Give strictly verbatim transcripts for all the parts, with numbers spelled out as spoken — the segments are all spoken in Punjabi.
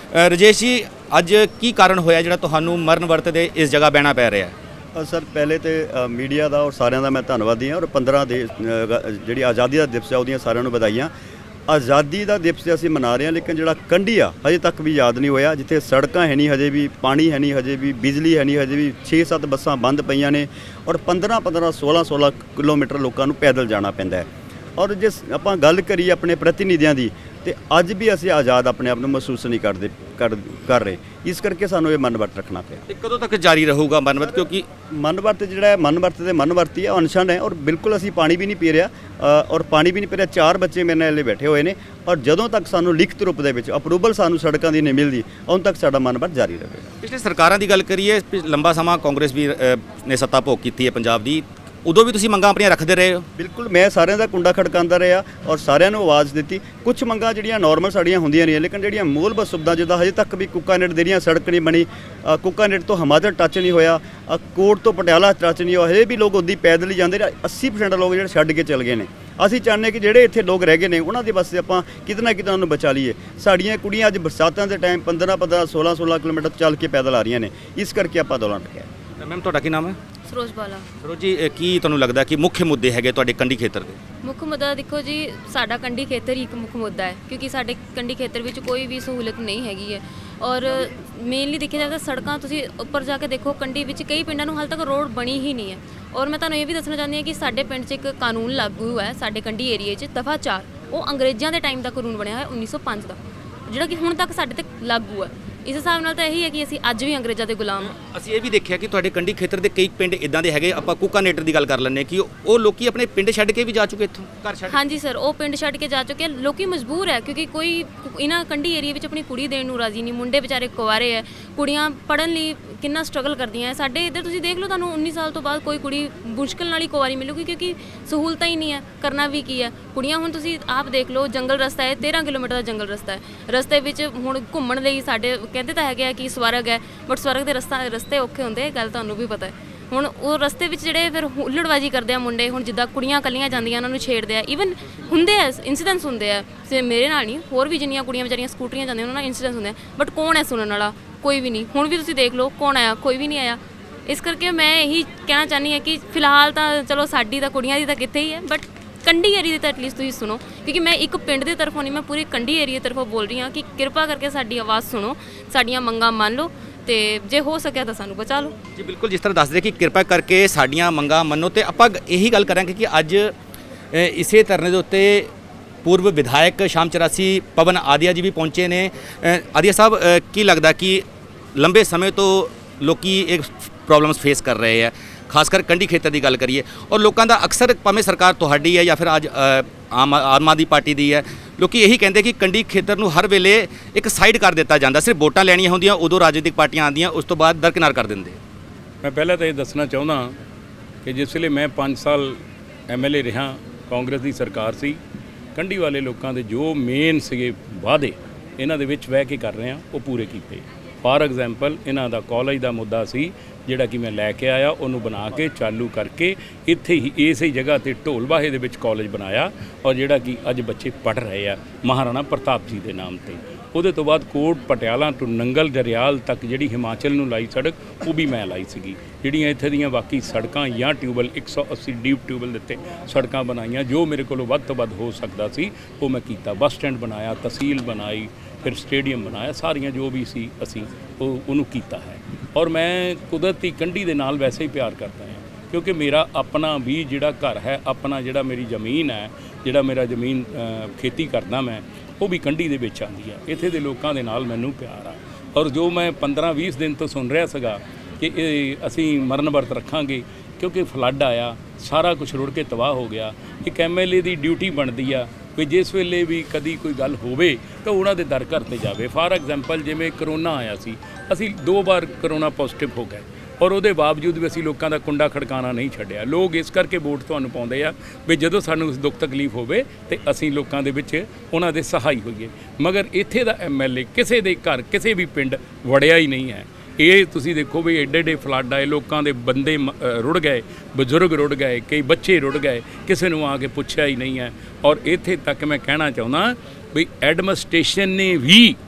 ਰਜੇਸ਼ ਜੀ, ਅੱਜ ਕੀ ਕਾਰਨ ਹੋਇਆ ਜਿਹੜਾ ਤੁਹਾਨੂੰ ਮਰਨ ਵਰਤ ਦੇ ਇਸ ਜਗ੍ਹਾ ਬਹਿਣਾ ਪੈ ਰਿਹਾ ਹੈ? ਸਰ ਪਹਿਲੇ तो मीडिया का और सारिਆਂ ਦਾ मैं ਧੰਨਵਾਦੀ ਹਾਂ और पंद्रह ਦੇ ਜਿਹੜੀ ਆਜ਼ਾਦੀ ਦਾ ਦਿਵਸ ਹੈ ਉਹਦੀਆਂ ਸਾਰਿਆਂ ਨੂੰ ਵਧਾਈਆਂ। आज़ादी का दिवस असीं मना रहे हैं, लेकिन जो कंढी आ हजे तक भी याद नहीं होया, जिथे सड़कां है नहीं, हजे भी पानी है नहीं, हजे भी बिजली है नहीं, हजे भी छे सत्त बसां बंद पईयां ने और पंद्रह पंद्रह सोलह सोलह किलोमीटर लोगों को पैदल जाना पैंदा है। और जिस आपां गल करिए अपने प्रतिनिधियों की तो अज भी असीं आज़ाद अपने आप को महसूस नहीं करते कर कर रहे, इस करके सानूं ये मन वर्त रखना पिया। कदों तक जारी रहूगा मन वर्त? क्योंकि मन वर्त जिहड़ा है मन वर्त ते मन वर्ती है अनशन है और बिल्कुल असीं पानी भी नहीं पी रहा और पानी भी नहीं पी रहा। चार बच्चे मेरे नाल बैठे हुए हैं और जदों तक सानूं लिखत रूप दे विच अप्रूवल सानूं सड़कों की नहीं मिलती उदों तक साडा मन वर्त जारी रहेगा। पिछले सरकारां दी गल करिए, लंबा समा कांग्रेस भी ने सत्ता भोग की है पंजाब दी, उदों भी तुसीं मंगां अपनियां रखदे रहे हो? बिल्कुल, मैं सारिਆਂ ਦਾ कुंडा खड़कांदा रहा और सारिਆਂ ਨੂੰ आवाज़ दी। कुछ मंगां ਜਿਹੜੀਆਂ नॉर्मल ਸਾਡੀਆਂ ਹੁੰਦੀਆਂ नहीं, लेकिन ਜਿਹੜੀਆਂ मूलभूत सुविधा जिद्दां हजे तक भी कुकानेट ਦੇ ਰਹੀਆਂ सड़क नहीं बनी, कुकानेट तो हिमाचल टच नहीं होया, कोट तो पटियाला टच नहीं होया, हजे भी लोग उद्दी पैदल ही जाते। अस्सी परसेंट लोग ਜਿਹੜੇ ਛੱਡ ਕੇ ਚਲ ਗਏ ਨੇ। ਅਸੀਂ ਚਾਹੁੰਦੇ ਕਿ ਜਿਹੜੇ ਇੱਥੇ ਲੋਕ ਰਹਿ ਗਏ ਨੇ ਉਹਨਾਂ ਦੇ ਵਾਸਤੇ ਆਪਾਂ ਕਿਤੇ ਨਾ ਕਿਤੇ ਉਹਨੂੰ ਬਚਾ ਲਈਏ। ਸਾਡੀਆਂ ਕੁੜੀਆਂ ਅੱਜ ਬਰਸਾਤਾਂ ਦੇ ਟਾਈਮ पंद्रह पंद्रह सोलह सोलह किलोमीटर ਚੱਲ ਕੇ ਪੈਦਲ ਆ ਰਹੀਆਂ ਨੇ, ਇਸ ਕਰਕੇ ਆਪਾਂ ਦੌਰਾਨ ਰੱਖਿਆ। मैम ਤੁਹਾਡਾ ਕੀ ਨਾਮ है? सरोज बाला। सरोज जी, की ਤੁਹਾਨੂੰ ਲੱਗਦਾ ਕਿ ਮੁੱਖ ਮੁੱਦੇ ਹੈਗੇ ਤੁਹਾਡੇ ਕੰਢੀ ਖੇਤਰ ਦੇ? ਮੁੱਖ ਮੁੱਦਾ ਦੇਖੋ ਜੀ, ਸਾਡਾ ਕੰਢੀ ਖੇਤਰ ਹੀ ਇੱਕ ਮੁੱਖ ਮੁੱਦਾ ਹੈ, ਕਿਉਂਕਿ ਸਾਡੇ ਕੰਢੀ ਖੇਤਰ ਵਿੱਚ ਕੋਈ ਵੀ ਸਹੂਲਤ ਨਹੀਂ ਹੈਗੀ ਹੈ। ਔਰ ਮੇਨਲੀ ਦੇਖਿਆ ਜਾਵੇ ਤਾਂ ਸੜਕਾਂ ਤੁਸੀਂ ਉੱਪਰ ਜਾ ਕੇ ਦੇਖੋ, ਕੰਢੀ ਵਿੱਚ ਕਈ ਪਿੰਡਾਂ ਨੂੰ ਹਾਲੇ ਤੱਕ ਰੋਡ ਬਣੀ ਹੀ ਨਹੀਂ ਹੈ। ਔਰ ਮੈਂ ਤੁਹਾਨੂੰ ਇਹ ਵੀ ਦੱਸਣਾ ਚਾਹੁੰਦੀ ਹਾਂ ਕਿ ਸਾਡੇ ਪਿੰਡ 'ਚ ਇੱਕ ਕਾਨੂੰਨ ਲਾਗੂ ਹੈ, ਸਾਡੇ ਕੰਢੀ ਏਰੀਏ 'ਚ ਦਫਾ ਚਾਰ, ਉਹ ਅੰਗਰੇਜ਼ਾਂ ਦੇ ਟਾਈਮ ਦਾ ਕਾਨੂੰਨ ਬਣਿਆ ਹੋਇਆ ਉੱਨੀ ਸੌ ਪੰਜ ਦਾ, ਜਿਹੜਾ ਕਿ ਹੁਣ ਤੱਕ ਸਾਡੇ ਤੇ ਲਾਗੂ ਹੈ। ਇਸ ਹਿਸਾਬ ਨਾਲ ਤਾਂ ਇਹੀ ਹੈ ਕਿ ਅਸੀਂ ਅੱਜ ਵੀ ਅੰਗਰੇਜ਼ਾਂ ਦੇ ਗੁਲਾਮ ਹਾਂ। ਅਸੀਂ ਇਹ ਵੀ ਦੇਖਿਆ ਕਿ ਤੁਹਾਡੇ ਕੰਢੀ ਖੇਤਰ ਦੇ ਕਈ ਪਿੰਡ ਇਦਾਂ ਦੇ ਹੈਗੇ, ਆਪਾਂ ਕੁਕਾਨੇਟਰ ਦੀ ਗੱਲ ਕਰ ਲੈਂਦੇ ਕਿ ਉਹ ਲੋਕੀ ਆਪਣੇ ਪਿੰਡ ਛੱਡ ਕੇ ਵੀ ਜਾ ਚੁੱਕੇ ਇੱਥੋਂ, ਘਰ ਛੱਡ। ਹਾਂਜੀ ਸਰ, ਉਹ ਪਿੰਡ ਛੱਡ ਕੇ ਜਾ ਚੁੱਕੇ। ਲੋਕੀ ਮਜਬੂਰ ਹੈ ਕਿਉਂਕਿ ਕੋਈ ਇਹਨਾਂ ਕੰਢੀ ਏਰੀਏ ਵਿੱਚ ਆਪਣੀ ਕੁੜੀ ਦੇਣ ਨੂੰ ਰਾਜ਼ੀ ਨਹੀਂ। ਮੁੰਡੇ ਵਿਚਾਰੇ ਕੁਆਰੇ ਹੈ, ਕੁੜੀਆਂ ਪੜ੍ਹਨ ਲਈ ਕਿੰਨਾ ਸਟਰਗਲ ਕਰਦੀਆਂ ਹੈ। ਸਾਡੇ ਇੱਧਰ ਤੁਸੀਂ ਦੇਖ ਲਓ, ਤੁਹਾਨੂੰ ਉੱਨੀ ਸਾਲ ਤੋਂ ਬਾਅਦ ਕੋਈ ਕੁੜੀ ਮੁਸ਼ਕਿਲ ਨਾਲ ਹੀ ਕੁਆਰੀ ਮਿਲੂਗੀ, ਕਿਉਂਕਿ ਸਹੂਲਤਾਂ ਹੀ ਨਹੀਂ ਹੈ। ਕਰਨਾ ਵੀ ਕੀ ਹੈ? ਕੁੜੀਆਂ ਹੁਣ ਤੁਸੀਂ ਆਪ ਦੇਖ ਲਓ, ਜੰਗਲ ਰਸਤਾ ਹੈ, ਤੇਰ੍ਹਾਂ ਕਿਲੋਮੀਟਰ ਦਾ ਜੰਗਲ ਰਸਤਾ ਹੈ। ਰਸਤੇ ਵਿੱਚ ਹੁਣ ਘੁੰਮਣ ਲਈ ਸਾਡੇ ਕਹਿੰਦੇ ਤਾਂ ਹੈਗੇ ਆ ਕਿ ਸਵਰਗ ਹੈ, ਬਟ ਸਵਰਗ ਦੇ ਰਸਤਾ ਰਸਤੇ ਔਖੇ ਹੁੰਦੇ, ਗੱਲ ਤੁਹਾਨੂੰ ਵੀ ਪਤਾ ਹੈ। ਹੁਣ ਉਹ ਰਸਤੇ ਵਿੱਚ ਜਿਹੜੇ ਫਿਰ ਹੁੱਲੜਬਾਜੀ ਕਰਦੇ ਆ ਮੁੰਡੇ, ਹੁਣ ਜਿੱਦਾਂ ਕੁੜੀਆਂ ਇਕੱਲੀਆਂ ਜਾਂਦੀਆਂ ਉਹਨਾਂ ਨੂੰ ਛੇੜਦੇ ਆ, ਈਵਨ ਹੁੰਦੇ ਆ ਇੰਸੀਡੈਂਟਸ ਹੁੰਦੇ ਆ, ਮੇਰੇ ਨਾਲ ਨਹੀਂ, ਹੋਰ ਵੀ ਜਿੰਨੀਆਂ ਕੁੜੀਆਂ ਵਿਚਾਰੀਆਂ ਸਕੂਟਰੀਆਂ ਜਾਂਦੀਆਂ ਉਹਨਾਂ ਨਾਲ ਇੰਸੀਡੈਂਟਸ ਹੁੰਦੇ ਆ, ਬਟ ਕੌਣ ਹੈ ਸੁਣਨ ਵਾਲਾ? ਕੋਈ ਵੀ ਨਹੀਂ। ਹੁਣ ਵੀ ਤੁਸੀਂ ਦੇਖ ਲਓ ਕੌਣ ਆਇਆ, ਕੋਈ ਵੀ ਨਹੀਂ ਆਇਆ। ਇਸ ਕਰਕੇ ਮੈਂ ਇਹੀ ਕਹਿਣਾ ਚਾਹੁੰਦੀ ਹਾਂ ਕਿ ਫਿਲਹਾਲ ਤਾਂ ਚਲੋ ਸਾਡੀ ਤਾਂ ਕੁੜੀਆਂ ਦੀ ਤਾਂ ਕਿੱਥੇ ਹੀ ਹੈ, ਬਟ ਕੰਢੀ ਏਰੀਏ ਦੀ ਤਾਂ ਐਟਲੀਸਟ ਤੁਸੀਂ ਸੁਣੋ, ਕਿਉਂਕਿ ਮੈਂ ਇੱਕ ਪਿੰਡ ਦੇ ਤਰਫੋਂ ਨਹੀਂ, ਮੈਂ ਪੂਰੇ ਕੰਢੀ ਏਰੀਏ ਤਰਫੋਂ ਬੋਲ ਰਹੀ ਹਾਂ ਕਿ ਕਿਰਪਾ ਕਰਕੇ ਸਾਡੀ ਆਵਾਜ਼ ਸੁਣੋ, ਸਾਡੀਆਂ ਮੰਗਾਂ ਮੰਨ ਲਓ ਤੇ ਜੇ ਹੋ ਸਕਿਆ ਤਾਂ ਸਾਨੂੰ ਬਚਾ ਲਓ। ਜੀ ਬਿਲਕੁਲ, ਜਿਸ ਤਰ੍ਹਾਂ ਦੱਸਦੇ ਕਿ ਕਿਰਪਾ ਕਰਕੇ ਸਾਡੀਆਂ ਮੰਗਾਂ ਮੰਨੋ, ਤੇ ਆਪਾਂ ਇਹੀ ਗੱਲ ਕਰਾਂਗੇ ਕਿ ਅੱਜ ਇਸੇ ਧਰਨੇ ਦੇ ਉੱਤੇ पूर्व विधायक शाम चौरासी पवन आदिया जी भी पहुँचे ने। आदिया साहब, की लगता कि लंबे समय तो लोग एक प्रॉब्लम्स फेस कर रहे हैं, खासकर कंढी खेतर की गल करिए, और लोगों का अक्सर भावें सरकार तुहाडी है या फिर अज आम आम आदमी पार्टी की है, लोग यही कहते कि कंढी खेतर नूं हर वेले एक साइड कर दिता जाता, सिर्फ वोटां लैणियां होंदियां उदों राजनीतिक पार्टियां आंदियां, उस तो बाद दरकिनार कर देंदे। मैं पहले तो ये दसना चाहुंदा कि जिस वेले मैं पाँच साल एम एल ए रहा, कांग्रेस की सरकार सी, कंढी वाले लोगों के जो मेन से वादे इन्हां दे विच बह के कर रहे हैं वो पूरे किए। फॉर एग्जाम्पल इन्हां दा कॉलेज का मुद्दा सी जिहड़ा कि मैं लैके आया, उन्होंने बना के चालू करके इत्थे ही इस ही जगह ते ढोलबाहे दे विच कॉलेज बनाया, और जिहड़ा कि अज बच्चे पढ़ रहे हैं महाराणा प्रताप जी के नाम से। ਉਹਦੇ ਤੋਂ ਬਾਅਦ ਕੋਟ ਪਟਿਆਲਾ ਤੋਂ ਨੰਗਲ ਦਰਿਆਲ ਤੱਕ ਜਿਹੜੀ ਹਿਮਾਚਲ ਨੂੰ ਲਾਈ ਸੜਕ ਉਹ ਵੀ ਮੈਂ ਲਾਈ ਸੀਗੀ। ਜਿਹੜੀਆਂ ਇੱਥੇ ਦੀਆਂ ਬਾਕੀ ਸੜਕਾਂ ਜਾਂ ਟਿਊਬਲ ਇੱਕ ਸੌ ਅੱਸੀ ਡੀਪ ਟਿਊਬਲ ਦਿੱਤੇ ਸੜਕਾਂ ਬਣਾਈਆਂ, ਜੋ ਮੇਰੇ ਕੋਲੋਂ ਵੱਧ ਤੋਂ ਵੱਧ ਹੋ ਸਕਦਾ ਸੀ ਉਹ ਮੈਂ ਕੀਤਾ। ਬੱਸ ਸਟੈਂਡ ਬਣਾਇਆ, ਤਹਿਸੀਲ ਬਣਾਈ, ਫਿਰ ਸਟੇਡੀਅਮ ਬਣਾਇਆ, ਸਾਰੀਆਂ ਜੋ ਵੀ ਸੀ ਅਸੀਂ ਉਹ ਉਹਨੂੰ ਕੀਤਾ ਹੈ। ਔਰ ਮੈਂ ਕੁਦਰਤੀ ਕੰਢੀ ਦੇ ਨਾਲ ਵੈਸੇ ਹੀ ਪਿਆਰ ਕਰਦਾ ਹਾਂ, ਕਿਉਂਕਿ ਮੇਰਾ ਆਪਣਾ ਵੀ ਜਿਹੜਾ ਘਰ ਹੈ, ਆਪਣਾ ਜਿਹੜਾ ਮੇਰੀ ਜ਼ਮੀਨ ਹੈ, ਜਿਹੜਾ ਮੇਰਾ ਜ਼ਮੀਨ ਖੇਤੀ ਕਰਦਾ ਮੈਂ, ਉਹ ਵੀ ਕੰਢੀ ਦੇ ਵਿੱਚ ਆਉਂਦੀ ਹੈ। ਇੱਥੇ ਦੇ ਲੋਕਾਂ ਦੇ ਨਾਲ ਮੈਨੂੰ ਪਿਆਰ ਆ। ਔਰ ਜੋ ਮੈਂ ਪੰਦਰਾਂ ਵੀਹ ਦਿਨ ਤੋਂ ਸੁਣ ਰਿਹਾ ਸੀਗਾ ਕਿ ਇਹ ਅਸੀਂ ਮਰਨ ਵਰਤ ਰੱਖਾਂਗੇ ਕਿਉਂਕਿ ਫਲੱਡ ਆਇਆ, ਸਾਰਾ ਕੁਝ ਰੁੜ ਕੇ ਤਬਾਹ ਹੋ ਗਿਆ। ਇੱਕ ਐਮ ਐਲ ਏ ਦੀ ਡਿਊਟੀ ਬਣਦੀ ਆ ਵੀ ਜਿਸ ਵੇਲੇ ਵੀ ਕਦੀ ਕੋਈ ਗੱਲ ਹੋਵੇ ਤਾਂ ਉਹਨਾਂ ਦੇ ਦਰ ਘਰ 'ਤੇ ਜਾਵੇ। ਫਾਰ ਐਗਜ਼ਾਮਪਲ ਜਿਵੇਂ ਕਰੋਨਾ ਆਇਆ ਸੀ, ਅਸੀਂ ਦੋ ਵਾਰ ਕਰੋਨਾ ਪੋਜ਼ੀਟਿਵ ਹੋ ਗਏ, ਔਰ ਉਹਦੇ ਬਾਵਜੂਦ ਵੀ ਅਸੀਂ ਲੋਕਾਂ ਦਾ ਕੁੰਡਾ ਖੜਕਾਉਣਾ ਨਹੀਂ ਛੱਡਿਆ। ਲੋਕ ਇਸ ਕਰਕੇ ਵੋਟ ਤੁਹਾਨੂੰ ਪਾਉਂਦੇ ਆ ਵੀ ਜਦੋਂ ਸਾਨੂੰ ਦੁੱਖ ਤਕਲੀਫ ਹੋਵੇ ਤੇ ਅਸੀਂ ਲੋਕਾਂ ਦੇ ਵਿੱਚ ਉਹਨਾਂ ਦੇ ਸਹਾਈ ਹੋਈਏ। ਮਗਰ ਇੱਥੇ ਦਾ ਐਮ ਐਲ ਏ ਕਿਸੇ ਦੇ ਘਰ ਕਿਸੇ ਵੀ ਪਿੰਡ ਵੜਿਆ ਹੀ ਨਹੀਂ ਹੈ। ਇਹ ਤੁਸੀਂ ਦੇਖੋ ਵੀ ਐਡੇ ਐਡੇ ਫਲੱਡ ਆਏ, ਲੋਕਾਂ ਦੇ ਬੰਦੇ ਰੁੜ ਗਏ, ਬਜ਼ੁਰਗ ਰੁੜ ਗਏ, ਕਈ ਬੱਚੇ ਰੁੜ ਗਏ, ਕਿਸੇ ਨੂੰ ਆ ਕੇ ਪੁੱਛਿਆ ਹੀ ਨਹੀਂ ਹੈ। ਔਰ ਇੱਥੇ ਤੱਕ ਮੈਂ ਕਹਿਣਾ ਚਾਹੁੰਦਾ ਵੀ ਐਡਮਿਨਿਸਟ੍ਰੇਸ਼ਨ ਨੇ ਵੀ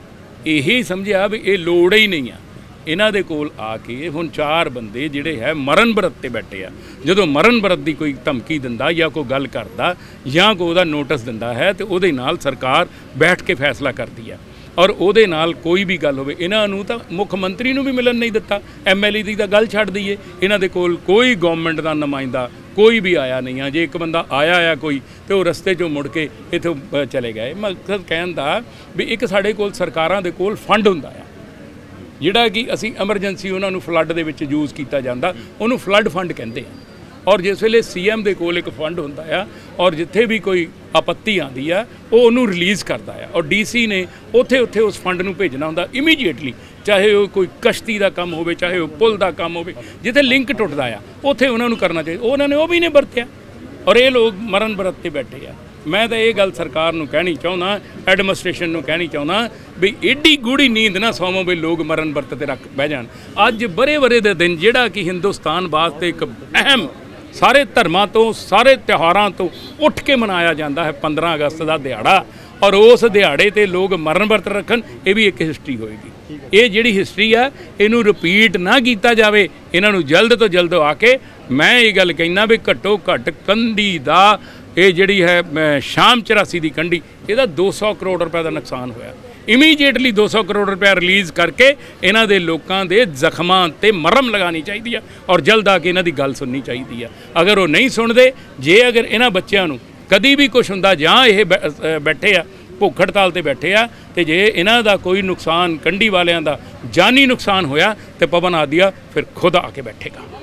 ਇਹ ਸਮਝਿਆ ਵੀ ਇਹ ਲੋੜ ਹੀ ਨਹੀਂ ਆ। ਇਹਨਾਂ ਦੇ ਕੋਲ ਆ ਕੇ ਹੁਣ ਚਾਰ ਬੰਦੇ ਜਿਹੜੇ ਹੈ ਮਰਨ ਵਰਤ ਤੇ ਬੈਠੇ ਆ। ਜਦੋਂ ਮਰਨ ਵਰਤ ਦੀ ਕੋਈ ਧਮਕੀ ਦਿੰਦਾ ਜਾਂ ਕੋਈ ਗੱਲ ਕਰਦਾ ਜਾਂ ਕੋਈ ਉਹਦਾ ਨੋਟਿਸ ਦਿੰਦਾ ਹੈ ਤੇ ਉਹਦੇ ਨਾਲ ਸਰਕਾਰ ਬੈਠ ਕੇ ਫੈਸਲਾ ਕਰਦੀ ਹੈ। ਔਰ ਉਹਦੇ ਨਾਲ ਕੋਈ ਵੀ ਗੱਲ ਹੋਵੇ, ਇਹਨਾਂ ਨੂੰ ਤਾਂ ਮੁੱਖ ਮੰਤਰੀ ਨੂੰ ਵੀ ਮਿਲਣ ਨਹੀਂ ਦਿੱਤਾ। ਐਮ ਐਲ ਏ ਦੀ ਤਾਂ ਗੱਲ ਛੱਡ ਦਈਏ, ਇਹਨਾਂ ਦੇ ਕੋਲ ਕੋਈ ਗਵਰਨਮੈਂਟ ਦਾ ਨੁਮਾਇੰਦਾ ਕੋਈ ਵੀ ਆਇਆ ਨਹੀਂ ਆ। ਜੇ ਇੱਕ ਬੰਦਾ ਆਇਆ ਆ ਕੋਈ ਤੇ ਉਹ ਰਸਤੇ 'ਚੋਂ ਮੁੜ ਕੇ ਇੱਥੋਂ ਚਲੇ ਗਏ। ਮਕਸਦ ਕਹਿਣ ਦਾ ਵੀ ਇੱਕ ਸਾਡੇ ਕੋਲ ਸਰਕਾਰਾਂ ਦੇ ਕੋਲ ਫੰਡ ਹੁੰਦਾ ਆ ਜਿਹੜਾ ਕਿ ਅਸੀਂ ਐਮਰਜੈਂਸੀ ਉਹਨਾਂ ਨੂੰ ਫਲੱਡ ਦੇ ਵਿੱਚ ਯੂਜ਼ ਕੀਤਾ ਜਾਂਦਾ, ਉਹਨੂੰ ਫਲੱਡ ਫੰਡ ਕਹਿੰਦੇ ਆ। ਔਰ ਜਿਸ ਵੇਲੇ ਸੀ ਐਮ ਦੇ ਕੋਲ ਇੱਕ ਫੰਡ ਹੁੰਦਾ ਆ ਔਰ ਜਿੱਥੇ ਵੀ ਕੋਈ ਆਪੱਤੀ ਆਉਂਦੀ ਆ ਉਹ ਉਹਨੂੰ ਰਿਲੀਜ਼ ਕਰਦਾ ਆ। ਔਰ ਡੀ ਸੀ ਨੇ ਉੱਥੇ ਉੱਥੇ ਉਸ ਫੰਡ ਨੂੰ ਭੇਜਣਾ ਹੁੰਦਾ ਇਮੀਡੀਏਟਲੀ, ਚਾਹੇ ਉਹ ਕੋਈ ਕਸ਼ਤੀ ਦਾ ਕੰਮ ਹੋਵੇ, ਚਾਹੇ ਉਹ ਪੁਲ ਦਾ ਕੰਮ ਹੋਵੇ, ਜਿੱਥੇ ਲਿੰਕ ਟੁੱਟਦਾ ਆ ਉੱਥੇ ਉਹਨਾਂ ਨੂੰ ਕਰਨਾ ਚਾਹੀਦਾ। ਉਹਨਾਂ ਨੇ ਉਹ ਵੀ ਨਹੀਂ ਵਰਤਿਆ ਔਰ ਇਹ ਲੋਕ ਮਰਨ ਵਰਤ ਤੇ ਬੈਠੇ ਆ। ਮੈਂ ਤਾਂ ਇਹ ਗੱਲ ਸਰਕਾਰ ਨੂੰ ਕਹਿਣੀ ਚਾਹੁੰਦਾ, ਐਡਮਿਨਿਸਟ੍ਰੇਸ਼ਨ ਨੂੰ ਕਹਿਣੀ ਚਾਹੁੰਦਾ ਵੀ ਏਡੀ ਗੂੜੀ ਨੀਂਦ ਨਾ ਸੌਵੋ ਵੀ ਲੋਕ ਮਰਨ ਵਰਤ ਤੇ ਰੱਖ ਬਹਿ ਜਾਣ। ਅੱਜ ਬਰੇ ਬਰੇ ਦੇ ਦਿਨ ਜਿਹੜਾ ਕਿ ਹਿੰਦੁਸਤਾਨ ਵਾਸਤੇ ਇੱਕ ਅਹਿਮ ਸਾਰੇ ਧਰਮਾਂ ਤੋਂ ਸਾਰੇ ਤਿਉਹਾਰਾਂ ਤੋਂ ਉੱਠ ਕੇ ਮਨਾਇਆ ਜਾਂਦਾ ਹੈ ਪੰਦਰਾਂ ਅਗਸਤ ਦਾ ਦਿਹਾੜਾ, ਔਰ ਉਸ ਦਿਹਾੜੇ ਤੇ ਲੋਕ ਮਰਨ ਵਰਤ ਰੱਖਣ, ਇਹ ਵੀ ਇੱਕ ਹਿਸਟਰੀ ਹੋਏਗੀ। ਇਹ ਜਿਹੜੀ ਹਿਸਟਰੀ ਆ ਇਹਨੂੰ ਰਿਪੀਟ ਨਾ ਕੀਤਾ ਜਾਵੇ। ਇਹਨਾਂ ਨੂੰ ਜਲਦ ਤੋਂ ਜਲਦ ਆ ਕੇ ਮੈਂ ਇਹ ਗੱਲ ਕਹਿਣਾ ਵੀ ਘੱਟੋ ਘੱਟ ਕੰਢੀ ਦਾ ਇਹ ਜਿਹੜੀ ਹੈ ਸ਼ਾਮ ਚੁਰਾਸੀ ਦੀ ਕੰਢੀ, ਇਹਦਾ ਦੋ ਸੌ ਕਰੋੜ ਰੁਪਏ ਦਾ ਨੁਕਸਾਨ ਹੋਇਆ। ਇਮੀਡੀਏਟਲੀ ਦੋ ਸੌ ਕਰੋੜ ਰੁਪਏ ਰਿਲੀਜ਼ ਕਰਕੇ ਇਹਨਾਂ ਦੇ ਲੋਕਾਂ ਦੇ ਜ਼ਖਮਾਂ ਤੇ ਮਰਮ ਲਗਾਉਣੀ ਚਾਹੀਦੀ ਆ ਔਰ ਜਲਦ ਆ ਕੇ ਇਹਨਾਂ ਦੀ ਗੱਲ ਸੁਣਨੀ ਚਾਹੀਦੀ ਆ। ਅਗਰ ਉਹ ਨਹੀਂ ਸੁਣਦੇ, ਜੇ ਅਗਰ ਇਹਨਾਂ ਬੱਚਿਆਂ ਨੂੰ ਕਦੀ ਵੀ ਕੁਛ ਹੁੰਦਾ ਜਾਂ ਇਹ ਬੈਠੇ ਆ ਭੁੱਖ ਹੜਤਾਲ ਤੇ ਬੈਠੇ ਆ ਤੇ ਜੇ ਇਹਨਾਂ ਦਾ ਕੋਈ ਨੁਕਸਾਨ ਕੰਢੀ ਵਾਲਿਆਂ ਦਾ ਜਾਨੀ ਨੁਕਸਾਨ ਹੋਇਆ ਤੇ ਪਵਨ ਆਦੀਆ ਫਿਰ ਖੁਦ ਆ ਕੇ ਬੈਠੇਗਾ।